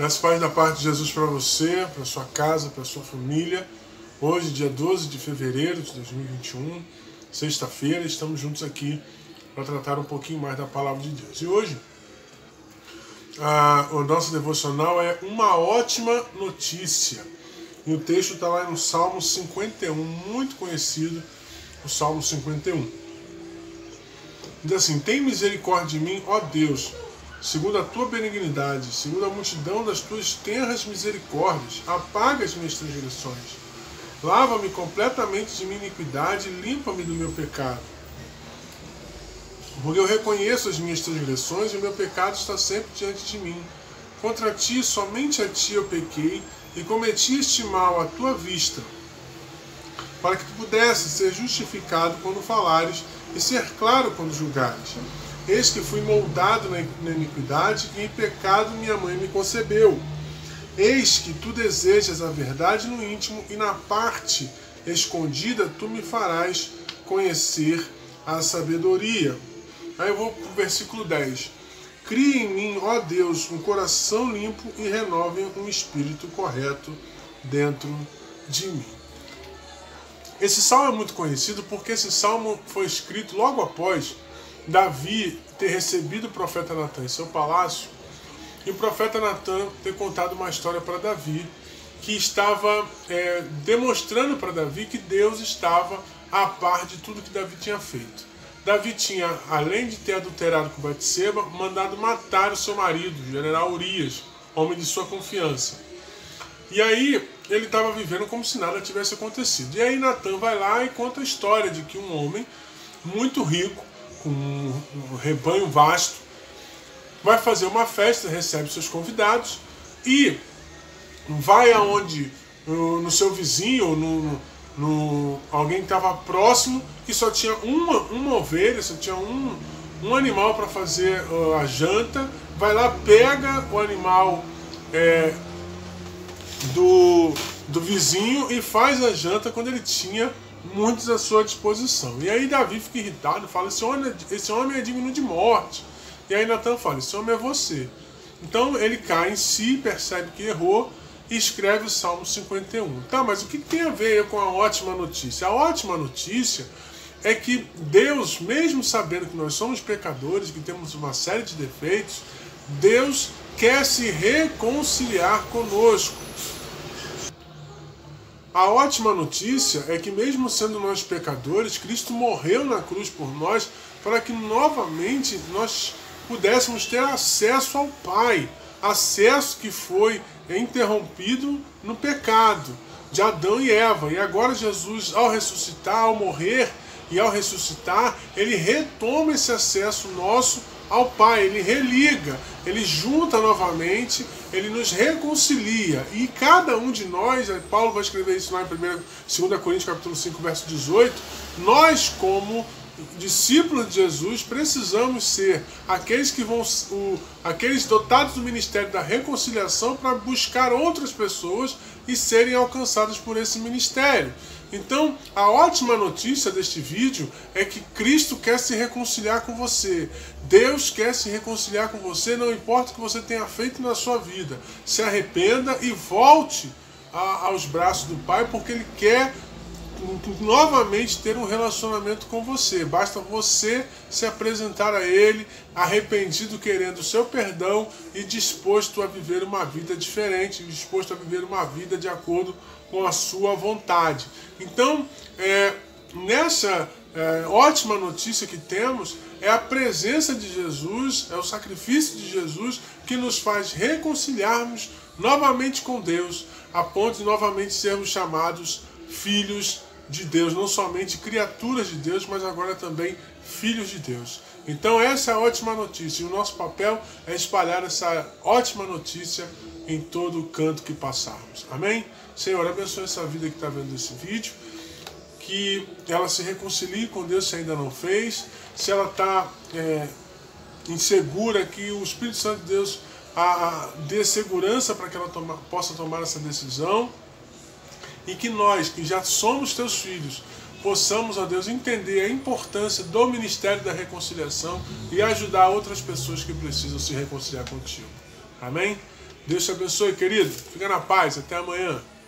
Graças e paz da parte de Jesus para você, para sua casa, para sua família. Hoje, dia 12 de fevereiro de 2021, sexta-feira, estamos juntos aqui para tratar um pouquinho mais da palavra de Deus. E hoje, o nosso devocional é uma ótima notícia. E o texto está lá no Salmo 51, muito conhecido, o Salmo 51. Diz assim: tem misericórdia de mim, ó Deus, segundo a tua benignidade, segundo a multidão das tuas tenras misericórdias, apaga as minhas transgressões. Lava-me completamente de minha iniquidade e limpa-me do meu pecado. Porque eu reconheço as minhas transgressões e o meu pecado está sempre diante de mim. Contra ti, somente a ti eu pequei e cometi este mal à tua vista, para que tu pudesses ser justificado quando falares e ser claro quando julgares. Eis que fui moldado na iniquidade e em pecado minha mãe me concebeu. Eis que tu desejas a verdade no íntimo e na parte escondida tu me farás conhecer a sabedoria. Aí eu vou para o versículo 10. Crie em mim, ó Deus, um coração limpo e renove um espírito correto dentro de mim. Esse salmo é muito conhecido porque esse salmo foi escrito logo após Davi ter recebido o profeta Natan em seu palácio e o profeta Natan ter contado uma história para Davi que estava demonstrando para Davi que Deus estava a par de tudo que Davi tinha feito. Davi tinha, além de ter adulterado com Batseba, mandado matar o seu marido, o general Urias, homem de sua confiança. E aí ele estava vivendo como se nada tivesse acontecido. E aí Natan vai lá e conta a história de que um homem muito rico, com um rebanho vasto, vai fazer uma festa, recebe seus convidados e vai aonde no seu vizinho, alguém que estava próximo, que só tinha uma ovelha, só tinha um animal para fazer a janta, vai lá, pega o animal do vizinho e faz a janta quando ele tinha muitos à sua disposição. E aí Davi fica irritado, fala: esse homem é digno de morte. E aí Natan fala: esse homem é você. Então ele cai em si, percebe que errou e escreve o Salmo 51. Tá, mas o que tem a ver com a ótima notícia? A ótima notícia é que Deus, mesmo sabendo que nós somos pecadores, que temos uma série de defeitos, Deus quer se reconciliar conosco. A ótima notícia é que, mesmo sendo nós pecadores, Cristo morreu na cruz por nós para que novamente nós pudéssemos ter acesso ao Pai, acesso que foi interrompido no pecado de Adão e Eva. E agora Jesus, ao ressuscitar, ao morrer e ao ressuscitar, ele retoma esse acesso nosso ao Pai, ele religa, ele junta novamente, ele nos reconcilia. E cada um de nós, Paulo vai escrever isso lá em 2 Coríntios capítulo 5, verso 18, nós, como discípulos de Jesus, precisamos ser aqueles dotados do ministério da reconciliação para buscar outras pessoas e serem alcançadas por esse ministério. Então, a ótima notícia deste vídeo é que Cristo quer se reconciliar com você. Deus quer se reconciliar com você, não importa o que você tenha feito na sua vida. Se arrependa e volte aos braços do Pai, porque Ele quer novamente ter um relacionamento com você. Basta você se apresentar a Ele arrependido, querendo o seu perdão e disposto a viver uma vida diferente, disposto a viver uma vida de acordo com a sua vontade. Então, nessa ótima notícia que temos, é a presença de Jesus, é o sacrifício de Jesus que nos faz reconciliarmos novamente com Deus, a ponto de novamente sermos chamados filhos de Deus, não somente criaturas de Deus, mas agora também filhos de Deus. Então essa é a ótima notícia, e o nosso papel é espalhar essa ótima notícia em todo o canto que passarmos. Amém? Senhor, abençoe essa vida que está vendo esse vídeo, que ela se reconcilie com Deus se ainda não fez, se ela está insegura, que o Espírito Santo de Deus dê segurança para que ela possa tomar essa decisão, e que nós, que já somos teus filhos, possamos, ó Deus, entender a importância do ministério da reconciliação e ajudar outras pessoas que precisam se reconciliar contigo. Amém? Deus te abençoe, querido. Fica na paz. Até amanhã.